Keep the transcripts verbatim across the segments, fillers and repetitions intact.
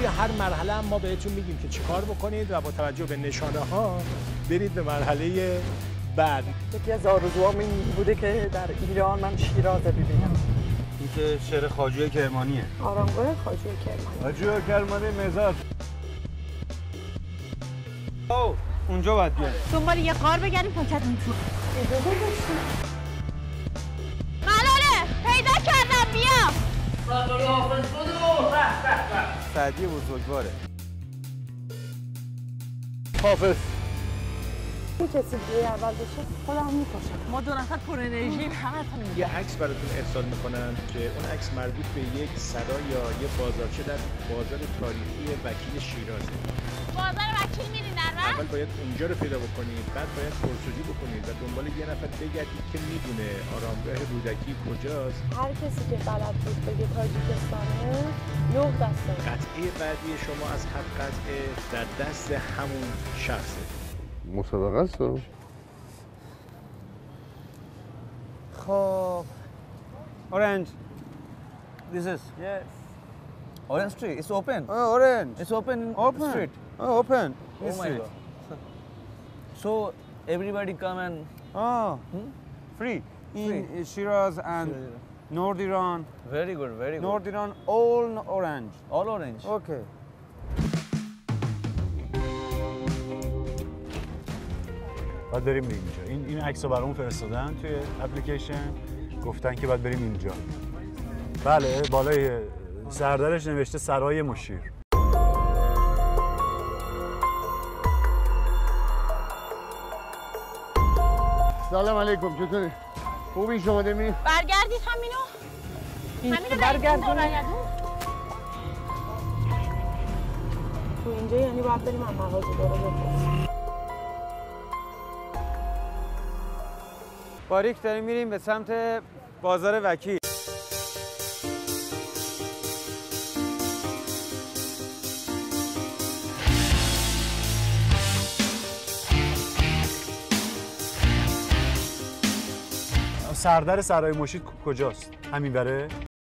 توی هر مرحله هم ما بهتون میگیم که چیکار بکنید و با توجه به نشانه ها برید به مرحله بعد. یکی از آرزوام این بوده که در ایران من شیراز ببینم. این که شعر خواجه کرمانیه. آرامگاه خواجه کرمانی. خواجه کرمانی مزار. او اونجا باید بیایم. دنبال یه غار بگردیم پاکت اون تو. ملاله پیدا کردم بیا. سعدی بزرگواره. حافظ. این کسی دیگه اول بشه خودم میکشم. ما دو نفر پر انرژیم همتون. یه عکس براتون ارسال میکنن که اون عکس مربوط به یک سرای یا یه بازارچه در بازار تاریخی وکیل شیرازه. بازار وکیل میرین در راه؟ اول باید اونجا رو پیدا بکنید، بعد باید پرسجو بکنید و دنبال یه نفر بگردید که میدونه آرامگاه رودکی کجاست. هر کسی که بلد بود بگه تاجیکستانه نه دسته. قطعه بعدی شما از هر قطعه در دست همون شخصه. مسابقه است. خب Orange. This is Yes. Orange Street. It's open. Oh, orange. It's open in Open. street. Oh, open. Oh my God. So everybody come and Oh, hmm? free. Free. In Shiraz and North Iran. Very good, very good. North Iran, all orange. All orange. Okay. باید بریم اینجا. این این عکسو برامون فرستادن توی اپلیکیشن، گفتن که باید بریم اینجا. بله، بالای سردرش نوشته سرای مشیر. سلام علیکم، چطوری؟ خوبی شما دمی؟ برگردید همینو. همینو برگردید. برگردون. تو اینجا یعنی باید بریم هم مغازه داره بپرسیم. باریک داریم میریم به سمت بازار وکیل. سردر سرای مشیر کجاست؟ همین بره؟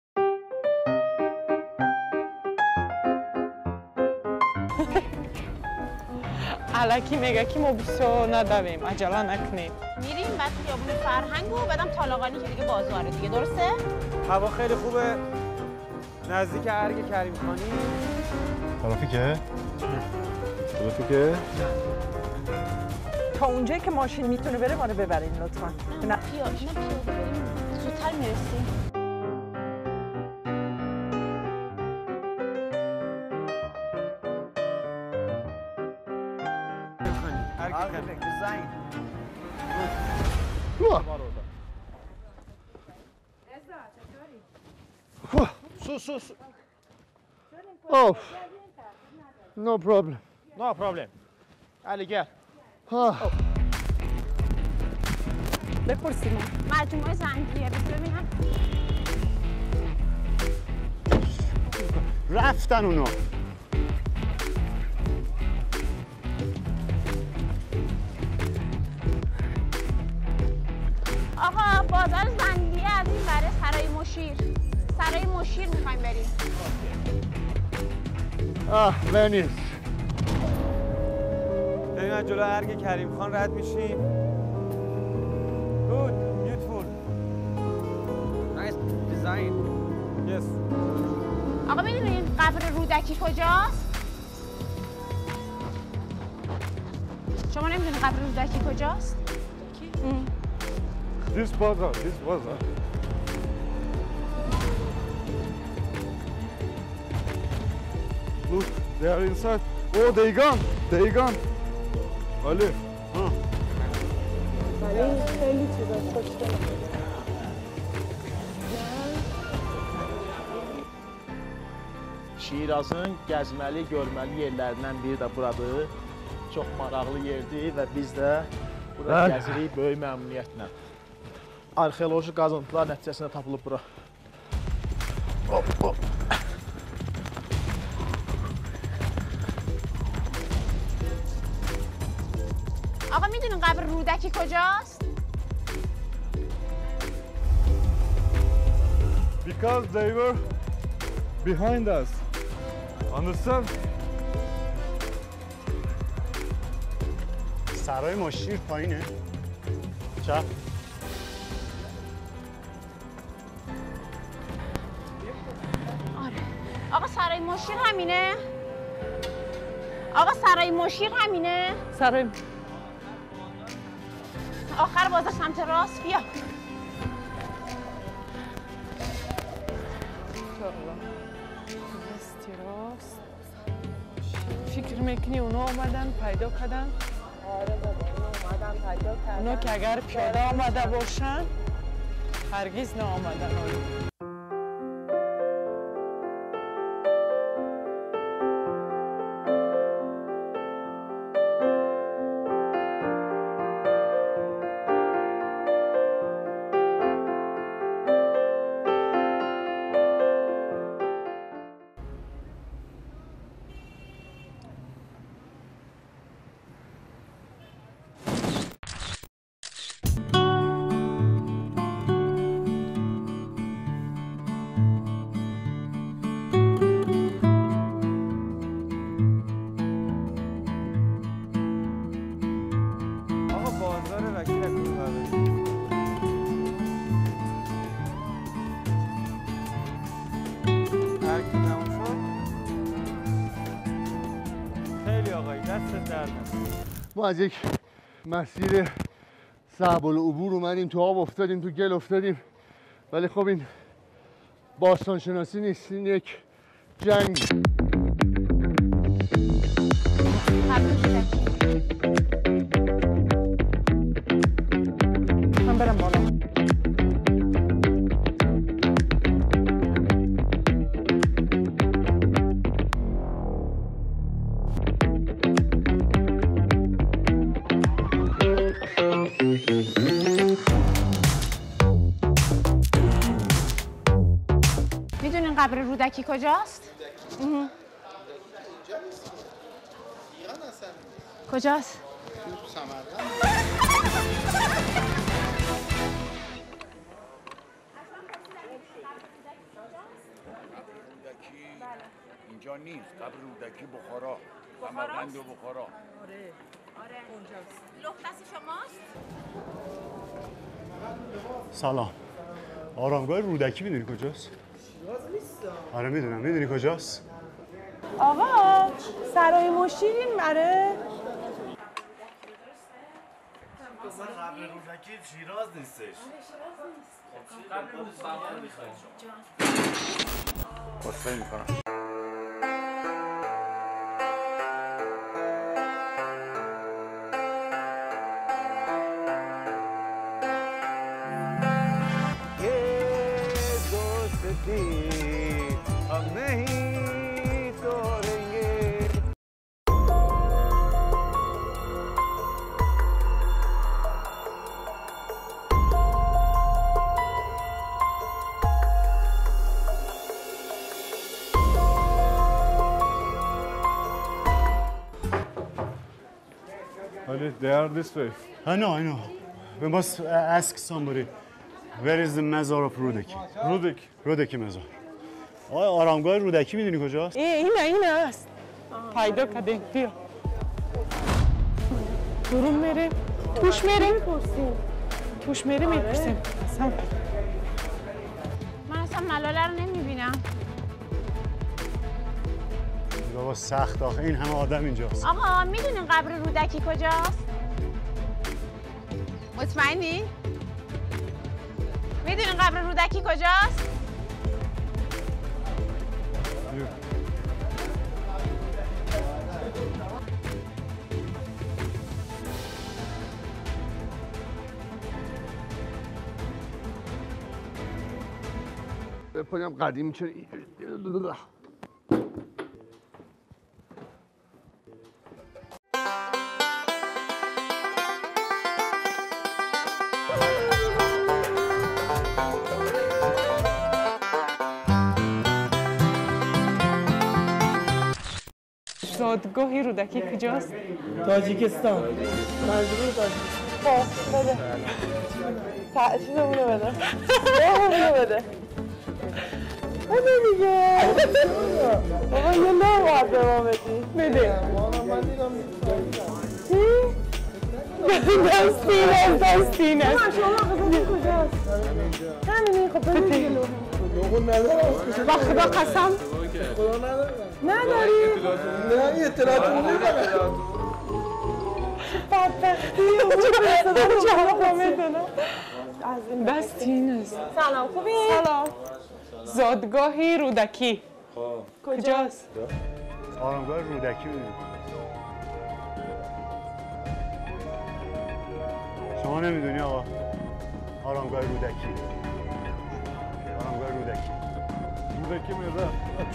الکی مگکی ما بیسو ندویم، عجله نکنیم. میریم بعد خیابون فرهنگ و بعدم طالقانی که دیگه بازاره دیگه، درسته؟ هوا خیلی خوبه. نزدیک ارگ کریم خانی. ترافیکه؟ ترافیکه؟ تا اونجایی که ماشین میتونه بره ما رو ببرین لطفا. نه پیا، نه پیا بریم. زودتر میرسیم. Architect, design. سو سو سو. Oh, no problem. No problem. علی گل. بپرسیم. مجموعه زنگیه بس ببینم. رفتن اونا. آقا بازار زنگیه از این بره سرای مشیر. سرای مشیر میخوایم بریم. Ah, Venice. داریم از جلو ارگ کریم خان رد میشیم. Good, beautiful. Nice design. Yes. آقا میدونین قبر رودکی کجاست؟ شما نمیدونین قبر رودکی کجاست؟ This bazaar, this bazaar. Look, they are inside. Oh, they gone. They gone. Ali. Huh. ولی خیلی چیزا خوشگله. Şirazın gəzməli, görməli yerlərindən biri də buradır. Çox maraqlı yerdir və biz də burada gəzirik böyük məmnuniyyətlə. Arxeoloji qazıntılar nəticəsində tapılıb bura. Hop, hop. آقا میدونین قبر رودکی کجاست؟ Because they were behind us. Anırsan? سرای مشیر پایینه چپ آقا سرای مشیر همینه؟ آقا سرای مشیر همینه؟ سرای آخر بازار سمت راست بیا. راستی راست فکر میکنی اونا آمدن پیدا کردن؟ آره بابا اونا اومدن پیدا کردن. اونا که اگر پیاده آمده باشن هرگز نآمدن. آقا بازار وکیل از کجا بریم؟ هر کی تموم شد؟ خیلی آقایی دستت درد نکنه. ما از یک مسیر صعب العبور اومدیم تو آب افتادیم تو گل افتادیم ولی خب این باستان شناسی نیست این یک جنگ من برم بالا. میدونین قبر رودکی کجاست؟ رودکی؟ کجاست؟ اینجا نیست قبر رودکی بخارا سمرقند و بخارا. آره آره اونجاست. لخت شماست؟ سلام آرامگاه رودکی میدونی کجاست؟ آره میدونم میدونی کجاست؟ آقا سرای مشیر این مره؟ اصلا قبل رودکی شیراز نیستش. قبل رودکی میخواید شما. واسه میکنم. Ali, they are this way. I know, I know. We must ask somebody. Where is the مزار of رودکی؟ رودک. رودکی مزار. آقای آرامگاه رودکی میدونی کجاست؟ ای اینه اینه است. پیدا کردیم بیا. برون میریم. توش میریم. توش میریم میپرسیم. اصلا من اصلا ملاله رو نمیبینم. بابا سخت آخه این همه آدم اینجاست. آقا میدونین قبر رودکی کجاست؟ مطمئنی؟ میدونین قبر رودکی کجاست؟ بپایم قدیم چرا دادگاهی رودکی کجاست؟ تاجیکستان. مجبور تاجیکستان. خب بده. تا چیزمونو بده. بهمونو بده. بده دیگه بابا یه نه باید به ما بدی بده چی؟ دستین است دستین است شما قضایی کجاست؟ همینی خب بده دیگه با خدا قسم نداری؟ نه این اطلاعات عمومی بدبختی چرا میدونم از این دستین است سلام خوبی؟ سلام زادگاهی رودکی کجاست؟ آرامگاه رودکی میدونم شما نمیدونی آقا آرامگاه رودکی آرامگاه رودکی رودکی میره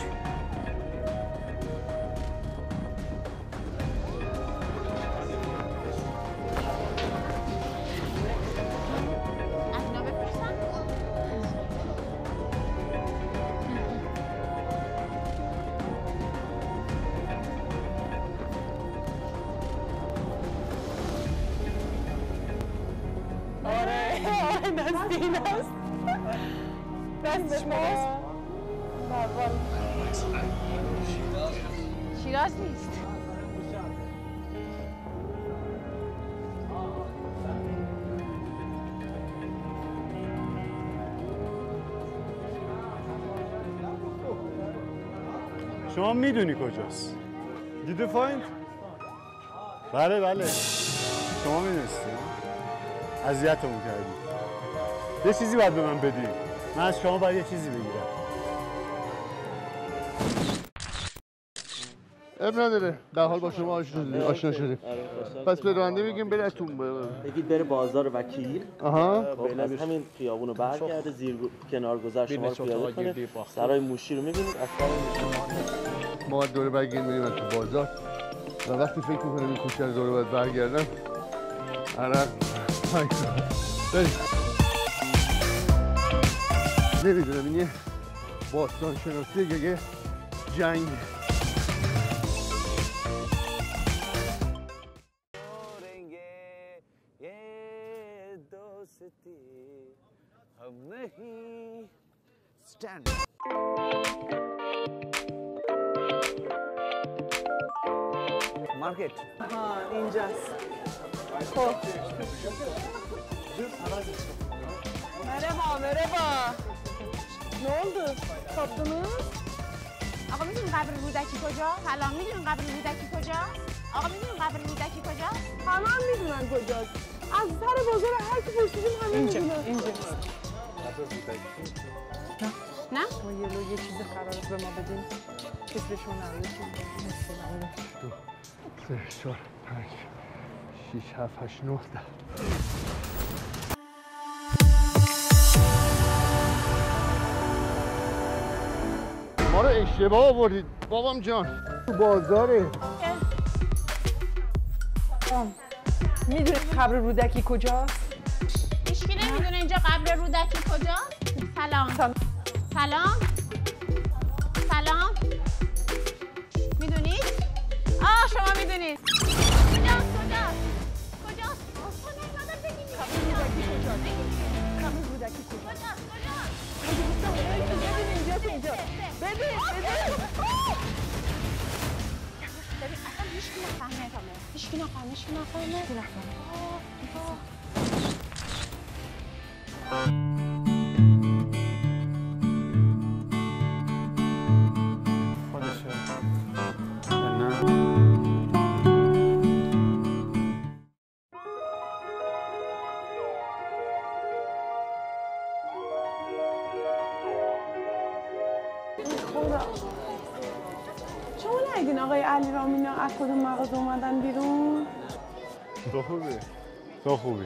دستین است دست شماست شیراز نیست شما میدونی کجاست؟ دیدی فایند؟ بله بله شما میدونستی اذیتمون کردی یه چیزی باید به من بدی من از شما باید یه چیزی بگیرم اب نداره در حال با شما آشنا شدیم پس به راننده میگیم بره تو بگید بره بازار وکیل آها خب از همین خیابون رو برگرده زیر کنار گذر شما رو پیاده کنه سرای موشی رو میبینید از سرای موشی ما دوره برگردیم میریم تو بازار و وقتی فکر میکنیم این کوچه رو دوره باید برگردم عرق بریم نمیدونم این یه باستان شناسی یه جنگ مارکت ها اینجاست خب merhaba merhaba ne oldu sattınız آقا میدونین قبر رودکی کجا؟ سلام میدونین قبر رودکی کجا؟ آقا میدونین قبر رودکی کجا؟ همه هم میدونن کجاست از سر بازار هر کی پرسیدیم همه اینجا میدونن اینجا نه؟ ما یه لو یه چیز قرار به ما بدین کسبشون نمیده دو سه چهار پنج شیش هفت هشت نه ده ما رو اشتباه آوردید بابام جان تو بازاره میدونید قبر رودکی کجاست؟ هیچکی نمیدونه اینجا قبر رودکی کجاست؟ سلام سلام سلام سلام میدونید؟ آه شما میدونید کجاست کجاست کجاست؟ آه نمیدونم بگید قبر رودکی کجاست؟ کجاست کجاست؟ ببین اینجاست اینجا ببین ببین ببین اصلا هیچکی نفهمه هیچکی نفهمه هیچکی نفهمه هیچکی نفهمه شما ندیدین آقای علی رامینا از کدوم مغازه اومدن بیرون؟ تو خوبی تو خوبی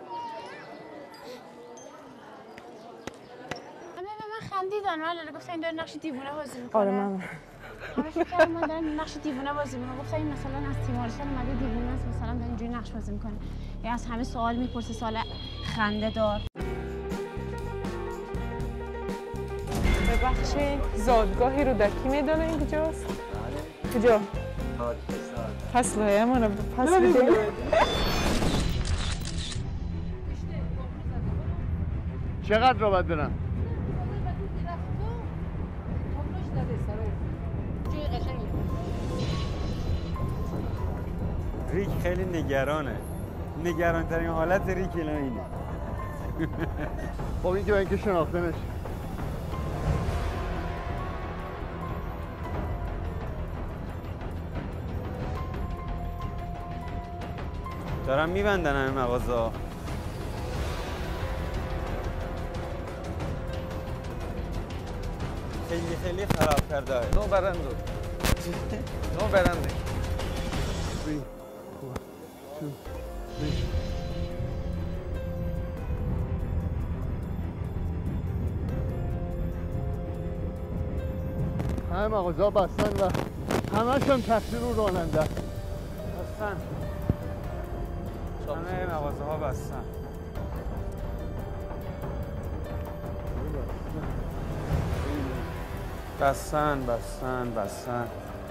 همه به من خندیدن ولی گفتن این داره نقش دیوونه بازی میکنه آره من همه فکر کردن من دارم نقش دیوونه بازی میکنم گفتن این مثلا از تیمارستان اومده دیوونه است مثلا داره اینجوری نقش بازی میکنه یا از همه سوال میپرسه سوال خنده دار ببخشید زادگاهی رودکی میدونه اینجاست؟ کجا؟ پس لایه منو پس بدیم چقدر را باید برم؟ ریک خیلی نگرانه. نگرانترین حالت ریک الان اینه. خب این که من که شناخته نشه. دارم میبندن همه مغازه. خیلی خیلی خراب کرده. نو برنده. نو برنده. Three, four, two, three. همه مغازه ها بستن و همش هم تقصیر رو راننده. بستن. همه مغازه ها بستن. بستن بستن بستن.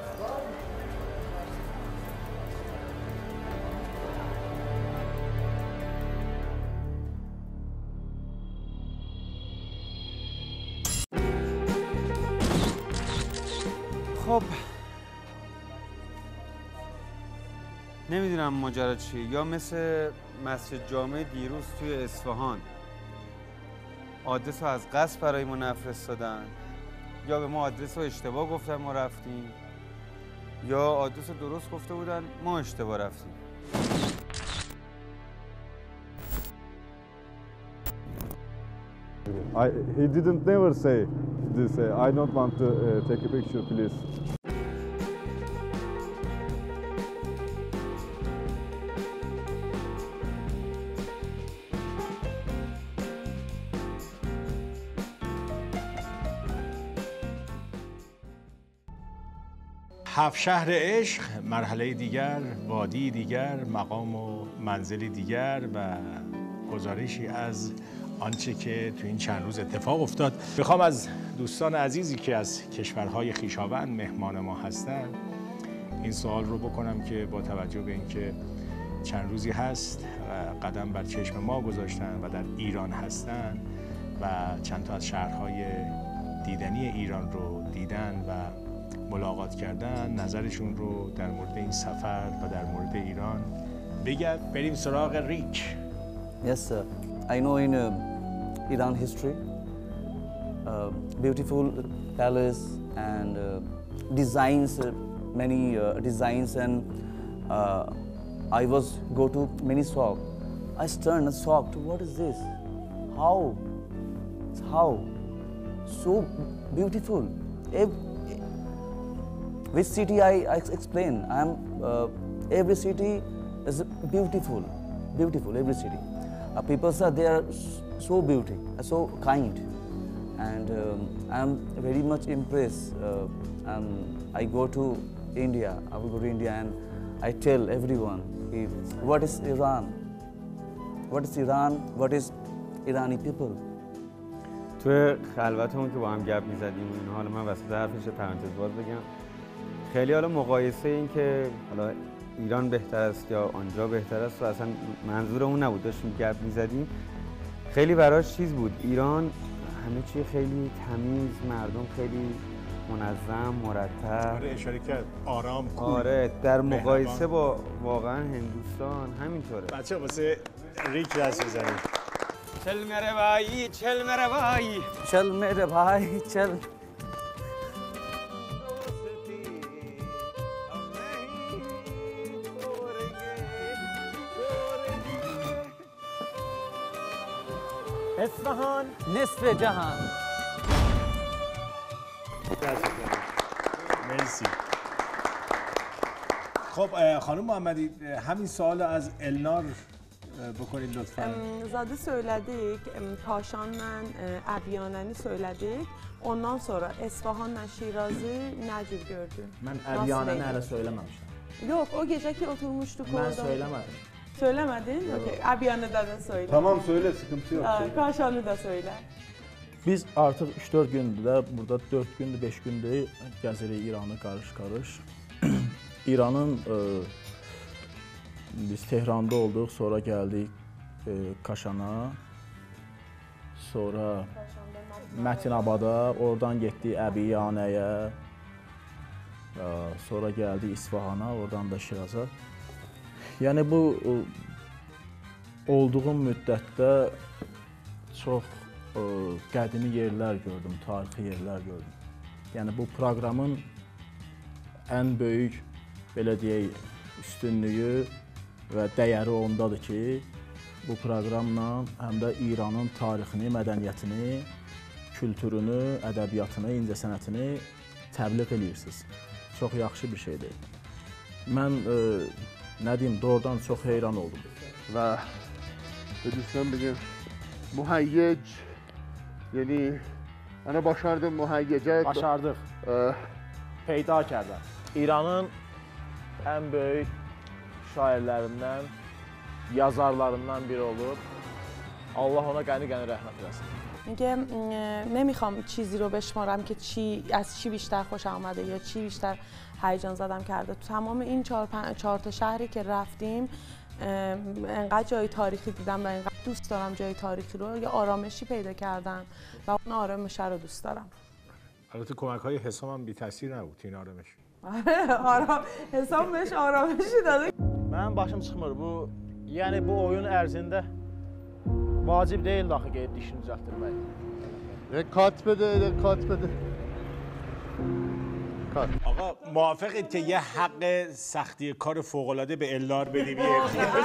خب نمیدونم ماجرا چیه، یا مثل مسجد جامع دیروز توی اصفهان آدرس رو از قصد برای ما نفرستادن، یا به ما آدرس رو اشتباه گفتن ما رفتیم، یا آدرس رو درست گفته بودن ما اشتباه رفتیم. I, he didn't never say this. Uh, I don't want to uh, take a picture, please. هفت شهر عشق، مرحله دیگر، وادی دیگر، مقام و منزلی دیگر و گزارشی از آنچه که تو این چند روز اتفاق افتاد. میخوام از دوستان عزیزی که از کشورهای خویشاوند مهمان ما هستن این سوال رو بکنم که با توجه به اینکه چند روزی هست و قدم بر چشم ما گذاشتن و در ایران هستن و چند تا از شهرهای دیدنی ایران رو دیدن و ملاقات کردن، نظرشون رو در مورد این سفر و در مورد ایران بگن. بریم سراغ ریک. Yes, sir. I know in uh, Iran history, uh, beautiful palace and uh, designs, uh, many uh, designs, and uh, I was go to many shop. I stunned, shocked. What is this? How? How? So beautiful. Every, which city I, I explain? I'm uh, every city is beautiful, beautiful. Every city. Uh, people say they are so beautiful, so kind, and um, I'm very much impressed. Uh, and I go to India. I will go to India and I tell everyone, if, what is Iran? What is Iran? What is Irani people? توی خلوتمون که با هم گپ می‌زدیم این حالا من وسط حرفش پرانتز باز بگم، خیلی حالا مقایسه این که حالا ایران بهتر است یا آنجا بهتر است و اصلا منظورمون نبود، داشتیم گپ می‌زدیم. خیلی براش چیز بود، ایران همه چی خیلی تمیز، مردم خیلی منظم، مرتب. آره اشاره کرد آرام، کول. آره در مقایسه با واقعا هندوستان همینطوره. بچه واسه ریک دست بزنید. چل میره بایی، چل میره بایی، چل میره بایی، چل. اصفهان نصف جهان. مرسی. خب خانم محمدی همین سوال از النار بکنید لطفاً. Zaten söyledik, Kaşan'la Əbiyanəni söyledik. Ondan sonra Esfahan'la Şirazi nə cür gördün? Mən Əbiyanəni hələ söyləməmişdim. Yox, o gecə ki oturmuşduq orada. Mən söyləmədim. Söylemedin? Okey. Əbiyanı'da da söyle. Tamam söyle, sıkıntı yok. Aa, Kaşan'ı da söyle. Biz artıq üç dörd gündür də, burada dörd gündür, beş gündür gəzirik İranı qarış-qarış. İranın e, biz Tehranda olduq, sonra gəldik e, Kaşana, sonra Mətinabada, oradan getdik Əbiyanəyə, sonra gəldik İsfahana, oradan da Şiraza. Yəni bu olduğum müddətdə çox ə, qədimi yerlər gördüm, tarixi yerlər gördüm. Yəni bu proqramın ən böyük, belə deyək, üstünlüyü və dəyəri ondadır ki, bu proqramla həm də İranın tarixini, mədəniyyətini, kültürünü, ədəbiyyatını, incəsənətini təbliğ edirsiniz. Çox yaxşı bir şeydir. Mən ə, nə deyim, doğrudan çox heyran oldum. Və دوستان بگم مهیج یعنی انا başardım muhayyice başardıq peyda kərdə İranın ən böyük şairlərindən yazarlarından biri olur Allah ona qəni-qəni rəhmət eləsin میگه نمیخوام چیزی رو بشمارم که چی از چی بیشتر خوشم آمده یا چی بیشتر هیجان زدم کرده تو تمام این چهار چهار تا شهری که رفتیم انقدر جای تاریخی دیدم و انقدر دوست دارم جای تاریخی رو یه آرامشی پیدا کردم و اون آرامش رو دوست دارم. البته کمک‌های حسام هم بی تاثیر نبود این آرامش. آره حسام بهش آرامشی داده. Mənim başım çıxmır bu. Yəni bu oyun ərzində vacib deyil axı qeyd dişini düzəltdirmək. کات بده کات بده. آقا موافقید که یه حق سختی کار فوق‌العاده به الدار بدیم یه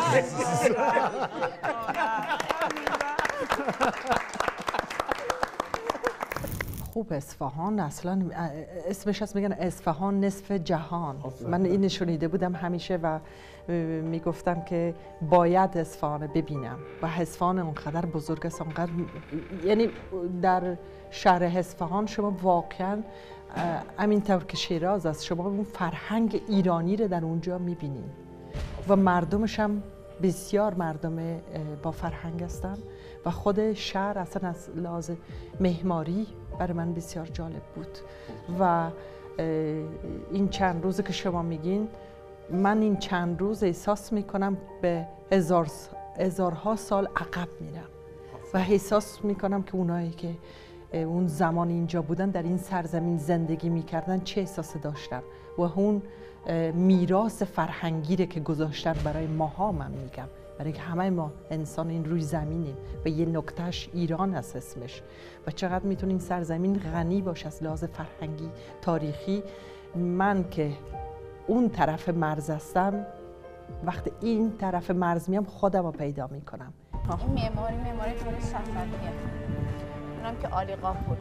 خوب اصفهان اصلا اسمش هست میگن اصفهان نصف جهان من این شنیده بودم همیشه و میگفتم که باید اصفهان ببینم و اصفهان اونقدر بزرگ است اونقدر یعنی در شهر اصفهان شما واقعا همینطور که شیراز است شما اون فرهنگ ایرانی رو در اونجا میبینین و مردمش هم بسیار مردم با فرهنگ هستن و خود شهر اصلا از لحاظ معماری برای من بسیار جالب بود و این چند روزی که شما میگین من این چند روز احساس میکنم به هزار هزارها سال عقب میرم و احساس میکنم که اونایی که اون زمان اینجا بودن در این سرزمین زندگی میکردن چه احساسی داشتن و اون میراث فرهنگی که گذاشتن برای ماها من میگم برای که همه ما انسان این روی زمینیم و یه نکتهش ایران است اسمش و چقدر میتونه این سرزمین غنی باشه از لحاظ فرهنگی تاریخی من که اون طرف مرز هستم وقتی این طرف مرز میام خودم رو پیدا میکنم این معماری معماری طور صفویه اونم که عالی قاپور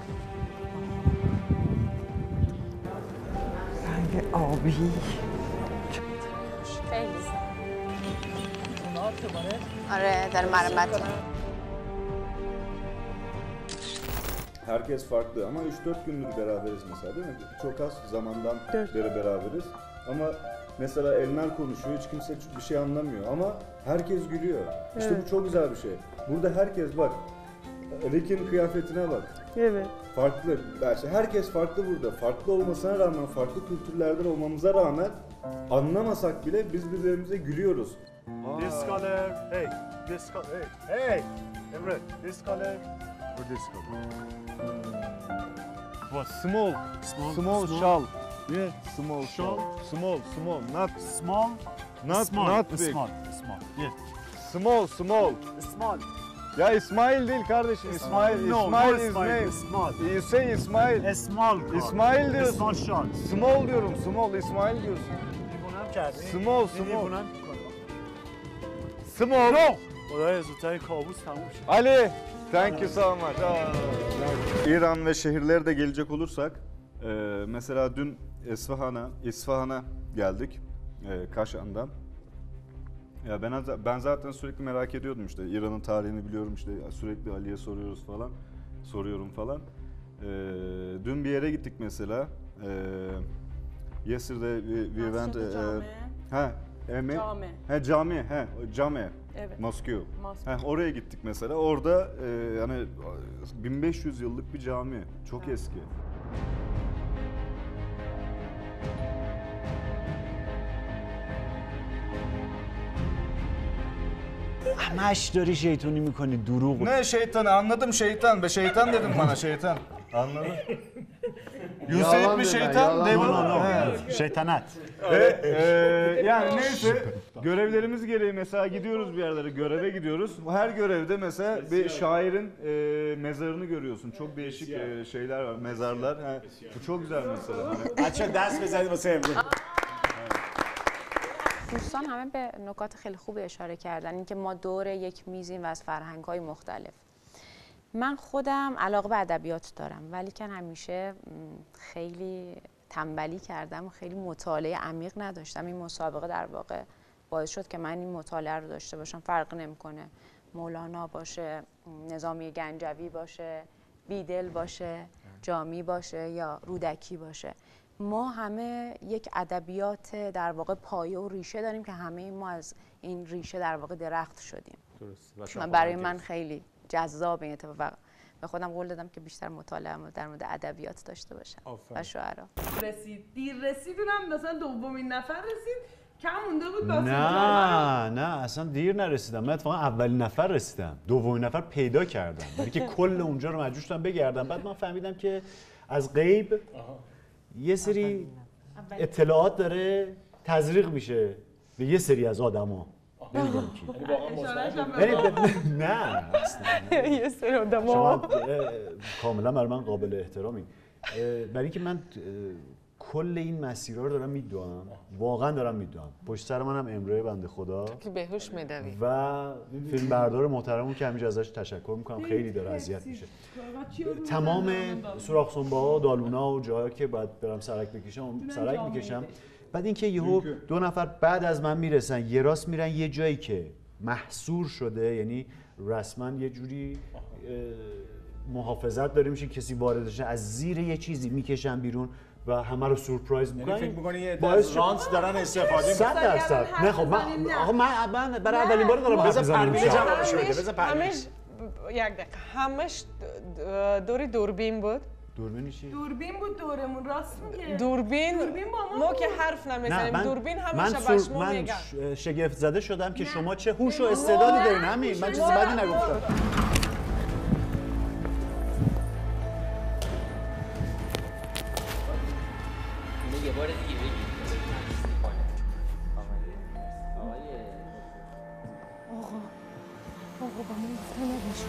رنگ آبی خیلی آره در مرمت Herkes farklı ama üç dört gündür beraberiz mesela değil mi? Çok az zamandan beri beraberiz. Ama mesela Elmer konuşuyor, hiç kimse bir şey anlamıyor ama herkes gülüyor. İşte evet. Bu çok güzel bir şey. Burada herkes bak, Rick'in kıyafetine bak. Evet. Farklı, herkes farklı burada. Farklı olmasına rağmen, farklı kültürlerden olmamıza rağmen anlamasak bile biz birbirimize gülüyoruz. This color, hey, this color, hey, hey, Emre, this color or this color? What? Small, small, small, small shawl. Yeah, small shawl. Small, small, not small, not small, not big. Small, small, yeah. Small, small. Small. Ya İsmail değil kardeşim. İsmail, no, İsmail no, is İsmail, name. İsmail. You say İsmail. A small. İsmail diyorsun. Small shawl. Small diyorum, small. İsmail diyorsun. Small, small. Small. No. Oraya zıtayı kabus tamam. Ali, thank you so much. İran ve şehirlere de gelecek olursak, e, mesela dün İsfahan'a, İsfahan'a geldik, e, Kaşan'dan. Ya ben ben zaten sürekli merak ediyordum işte İran'ın tarihini biliyorum işte sürekli Ali'ye soruyoruz falan, soruyorum falan. E, dün bir yere gittik mesela. E, yesterday we, we went. E, ha, Emi, cami. He cami, he cami. Evet. Moskova. He oraya gittik mesela. Orada e, yani bin beş yüz yıllık bir cami. Çok evet. Eski. همش داری شیطانی میکنی دروغ. Ne şeytanı anladım şeytan be şeytan dedim bana şeytan. Anladın? You said mi şeytan? No no no. Şeytanat. E, e, yani neyse Görevlerimiz gereği mesela gidiyoruz bir yerlere, göreve gidiyoruz. Her görevde mesela bir şairin e, mezarını görüyorsun. Çok değişik e, şeyler var, mezarlar. Ha, bu çok güzel mesela. بچه دست بزنید واسه امروز. دوستان همه به نکات خیلی خوبی اشاره کردن، اینکه ما دور یک میزیم و از فرهنگ‌های مختلف. من خودم علاقه به ادبیات دارم، ولی که همیشه خیلی تنبلی کردم و خیلی مطالعه عمیق نداشتم. این مسابقه در واقع باعث شد که من این مطالعه رو داشته باشم. فرق نمی‌کنه مولانا باشه، نظامی گنجوی باشه، بیدل باشه، جامی باشه یا رودکی باشه. ما همه یک ادبیات در واقع پایه و ریشه داریم که همه ما از این ریشه در واقع درخت شدیم. درست. من برای من خیلی جذاب این اتفاق. به خودم قول دادم که بیشتر مطالعه در مورد ادبیات داشته باشم و شعرا. رسید دیر رسیدونم مثلا دومین نفر رسید کم مونده بود. نه نه اصلا دیر نرسیدم. من اتفاقا اولین نفر رسیدم، دومین نفر پیدا کردم، یعنی که کل اونجا رو مجبور شدم بگردم. بعد من فهمیدم که از غیب یه سری اطلاعات داره تزریق میشه به یه سری از آدما. نمیدونم کی. نه یه سری آدما. شما کاملا برای من قابل احترامی. برای اینکه من کل این مسیرها رو دارم میدوام، واقعا دارم میدوام. پشت سر منم امروی بنده خدا که بهوش میدوی و فیلمبردار محترمون که همینجا ازش تشکر میکنم، خیلی داره اذیت میشه. تمام سوراخ سنبه‌ها، دالونا و جاهایی که باید برم سرک بکشم سرک میکشم. بعد اینکه یهو دو نفر بعد از من میرسن، یه راست میرن یه جایی که محصور شده، یعنی رسما یه جوری محافظت داره میشه، کسی وارد بشه، از زیر یه چیزی میکشن بیرون و همه رو سورپرایز میکنن. فکر می‌کنی از رانت دارن استفاده می‌کنن؟ صد درصد. نه خب من آقا من برای اولین بار دارم حرف می‌زنم. همش یک دقیقه همش دوری دوربین بود. دوربین چی؟ دوربین بود دورمون، راست میگه. دوربین دوربین با ما که حرف نمیزنیم، دوربین همیشه بهش ما میگن. من شگفت زده شدم که شما چه هوش و استعدادی دارین. همین من چیزی بدی نگفتم. یه بار دیگه بگید. آقا آقا با من گفتن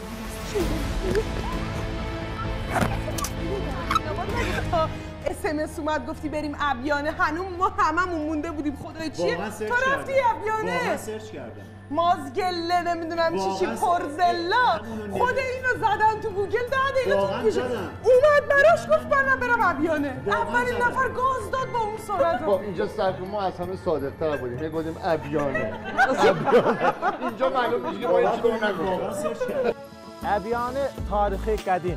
نباشون. اس ام اس اومد گفتی بریم ابیانه، هنوز ما هممون مونده بودیم. خدای چیه؟ تو رفتی ابیانه؟ واقعا سرچ کردم. مازگله نمیدونم چی چی پرزلا. خود اینو زدن تو گوگل، ده دقیقه طول کشید. اومد براش گفت من برم ابیانه. اولین نفر گاز داد با اون سرعت. خب اینجا صرف ما از همه صادق‌تر بودیم. میگفتیم ابیانه. ابیانه. اینجا معلوم میشه که ما هیچ کدوم نگفتیم. ابیانه تاریخی قدیم.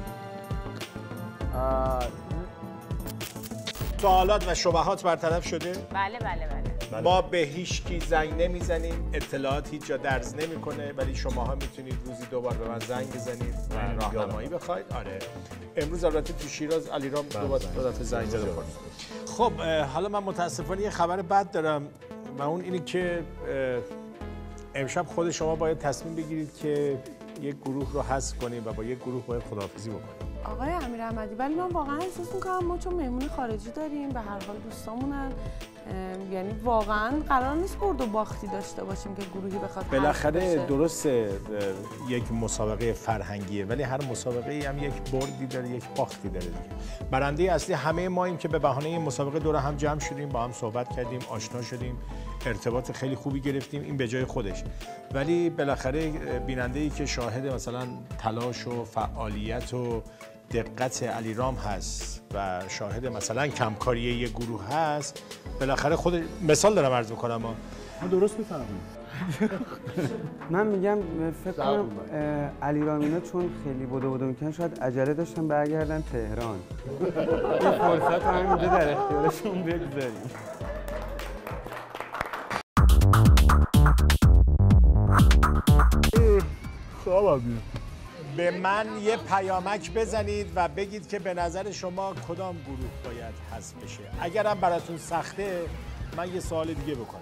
سوالات و شبهات برطرف شده؟ بله بله بله. ما به هیچ کی زنگ نمیزنیم، اطلاعات هیچ جا درز نمیکنه، ولی شماها میتونید روزی دو بار به من زنگ بزنید و راهنمایی بخواید. آره امروز البته تو شیراز علیرام دو بار دو دفعه زنگ زده بود. خب حالا من متاسفانه یه خبر بد دارم و اون اینه که امشب خود شما باید تصمیم بگیرید که یک گروه رو حذف کنید و با یک گروه باید خداحافظی بکنید. آقای امیر احمدی، ولی من واقعا احساس می‌کنم ما چون مهمون خارجی داریم، به هر حال دوستامونن، یعنی واقعا قرار نیست برد و باختی داشته باشیم که گروهی بخواد. بالاخره درسته یک مسابقه فرهنگیه، ولی هر مسابقه ای هم یک بردی داره، یک باختی داره دیگه. برنده اصلی همه ماییم که به بهانه این مسابقه دور هم جمع شدیم، با هم صحبت کردیم، آشنا شدیم، ارتباط خیلی خوبی گرفتیم، این به جای خودش. ولی بالاخره بیننده ای که شاهد مثلا تلاش و فعالیت و دقت علیرام هست و شاهد مثلا کمکاری یک گروه هست، بالاخره خود مثال دارم عرض می‌کنم. ما درست می‌فهمم. من میگم فکر کنم علیرام اینا چون خیلی بوده بوده میکنن، شاید عجله داشتن برگردن تهران. این فرصت رو همینجا در اختیارشون بگذاریم. خوابم به من یه پیامک بزنید و بگید که به نظر شما کدام گروه باید حذف بشه. اگرم براتون سخته من یه سوال دیگه بکنم.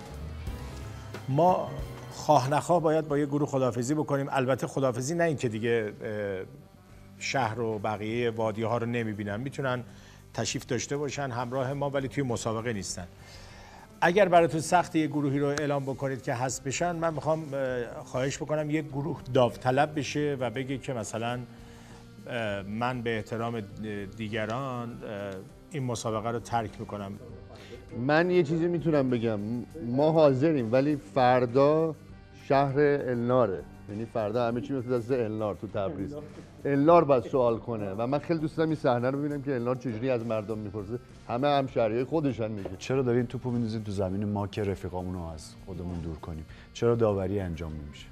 ما خواه نخواه باید با یه گروه خداحافظی بکنیم. البته خداحافظی نه این که دیگه شهر و بقیه وادی ها رو نمیبینن، میتونن تشریف داشته باشن همراه ما ولی توی مسابقه نیستن. اگر براتون سخت یه گروهی رو اعلام بکنید که حذف بشن، من میخوام خواهش بکنم یک گروه داوطلب بشه و بگه که مثلا من به احترام دیگران این مسابقه رو ترک میکنم. من یه چیزی میتونم بگم، ما حاضریم ولی فردا شهر الناره، یعنی فردا همه چی میفته دست النار تو تبریز. النار باید سوال کنه و من خیلی دوست دارم این صحنه رو ببینم که النار چجوری از مردم میپرسه، همه همشهریای خودشن میگه. چرا دارین توپو میندازین تو زمین ما که رفیقامون رو از خودمون دور کنیم؟ چرا داوری انجام نمیشه؟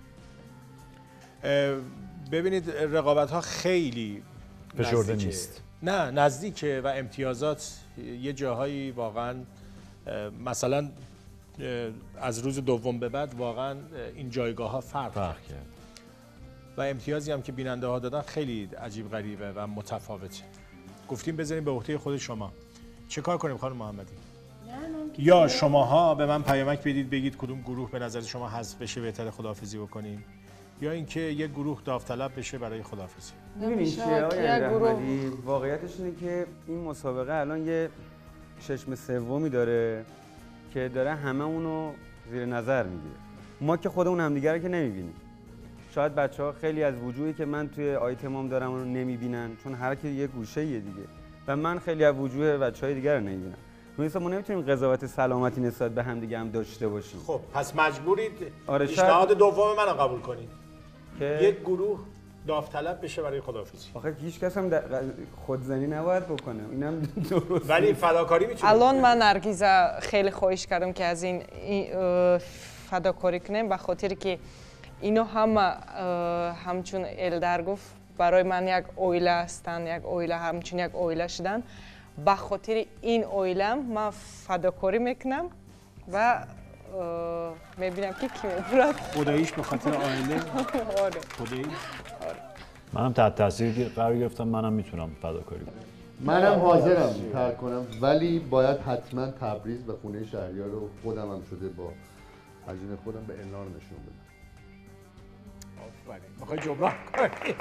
ببینید رقابت ها خیلی فشرده نیست. نه نزدیکه و امتیازات یه جاهایی واقعا مثلا از روز دوم به بعد واقعا این جایگاه ها فرق کرد و امتیازی هم که بیننده ها دادن خیلی عجیب غریبه و متفاوته. گفتیم بذاریم به عهده خود شما. چه کار کنیم خانم محمدی؟ یا شماها به من پیامک بدید بگید کدوم گروه به نظر شما حذف بشه بهتره خداحافظی بکنیم، یا اینکه یک گروه داوطلب بشه برای خداحافظی. ببینید چیه آقای احمدی، واقعیتش اینه که این مسابقه الان یه چشم سومی داره که داره همه اونو زیر نظر میگیره. ما که خودمون همدیگه رو که نمیبینیم. شاید بچه‌ها خیلی از وجوهی که من توی آیتمام دارم اونو نمیبینن، چون هر کی یه گوشه‌ایه دیگه. و من خیلی از وجوه بچه‌های دیگه رو نمیبینم. مثلا ما نمیتونیم قضاوت سلامتی نسبت به هم دیگه هم داشته باشیم. خب پس مجبورید آره پیشنهاد دوم منو قبول کنید که یک گروه داوطلب بشه برای خداحافظی. آخه هیچ کس هم خودزنی نباید بکنه، اینم درست. ولی فداکاری میتونه. الان من نرگیزه خیلی خواهش کردم که از این فداکاری کنیم، به خاطر که اینو هم همچون الدر گفت برای من یک اویله هستن، یک اویله همچون یک اویله شدن. به خاطر این اویلم من فداکاری میکنم و میبینم که کی میبرد. خداییش به خاطر آینده. آره. خداییش. آره. منم تحت تاثیر قرار گرفتم، منم میتونم فداکاری کنم. منم حاضرم ترک کنم، ولی باید حتما تبریز و خونه شهریار رو خودم هم شده با هزینه خودم به النار نشون بدم. آفرین. میخوای جبران کنی.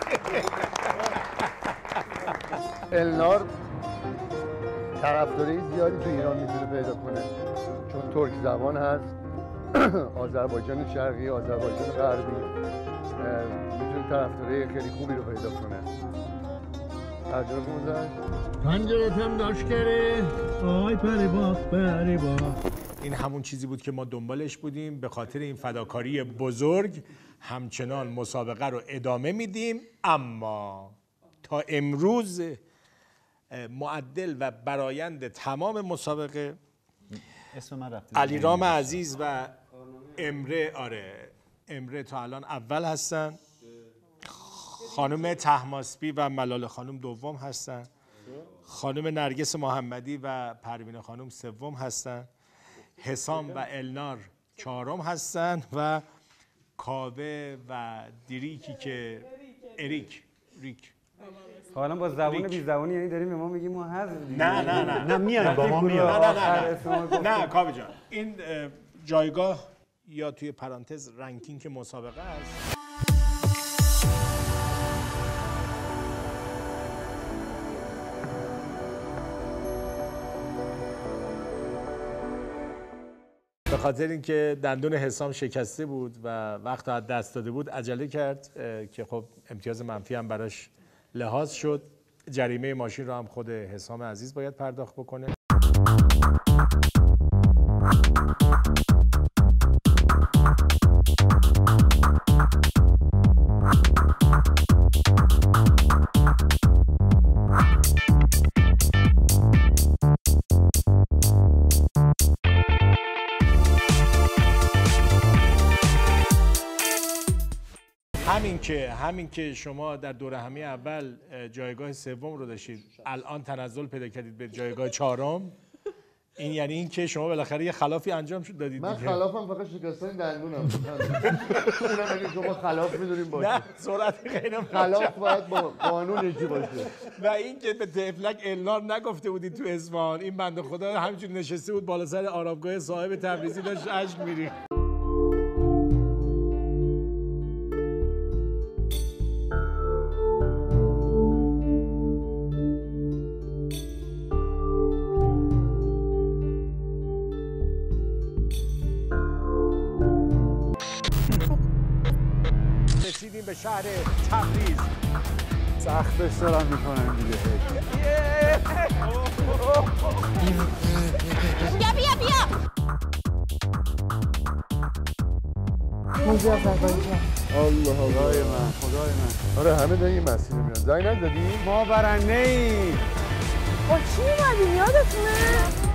النار طرفدارای زیادی تو ایران میتونه پیدا کنه، چون ترک زبان هست، آذربایجان شرقی، آذربایجان غربی، میتونه طرفدارای خیلی خوبی رو پیدا کنه. ترجمه کنم پنجرت هم داشت کره آی پری باخ پری باخ. این همون چیزی بود که ما دنبالش بودیم. به خاطر این فداکاری بزرگ همچنان مسابقه رو ادامه میدیم، اما تا امروز معدل و برآیند تمام مسابقه اسم من رفته علیرام عزیز و امره، آره امره تا الان اول هستن، خانم طهماسبی و ملاله خانم دوم هستن، خانم نرگس محمدی و پروین خانم سوم هستن، حسام و النار چهارم هستن و کاوه و دیریکی که اریک ریک حالا با زبان بی زبانی یعنی داریم به ما میگیم ما حذف دیگه. نه نه نه نه میاد با ما میاد. نه نه نه نه کاوه جان، این جایگاه یا توی پرانتز رنکینگ مسابقه است. به خاطر اینکه دندون حسام شکسته بود و وقت از دست داده بود عجله کرد که خب امتیاز منفی هم براش لحاظ شد. جریمه ماشین رو هم خود حسام عزیز باید پرداخت بکنه. همین که همین که شما در دوره همی اول جایگاه سوم رو داشتید، الان تنزل پیدا کردید به جایگاه چهارم، این یعنی این که شما بالاخره یه خلافی انجام شد دادید. من خلافم فقط شکستن دندونم. اونم اگه شما خلاف می‌دونین باشه. نه سرعت غیر خلاف باید با قانون یکی باشه. و این که به تفلک النار نگفته بودید تو اصفهان، این بنده خدا همینجوری نشسته بود بالا سر آرامگاه صاحب تبریزی داشت اشک می‌ریخت. میرسیم به شهر تبریز. سختش دارم میکنم دیگه. بیا بیا بیا موزه آذربایجان. الله خدای من خدای من. آره همه دارن این مسیر رو میرن. زنگ ندادی؟ ما برنده ایم. با چی اومدیم یادتونه؟